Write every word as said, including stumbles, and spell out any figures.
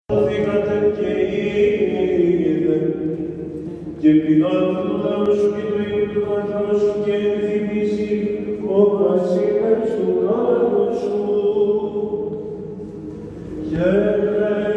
Σωθήκατε και είδε, και πεινάτε του λαού σου και του Υιού του Πατρός σου και ενθυμίσει ο βασίλειος του κράτους σου. Χαίρε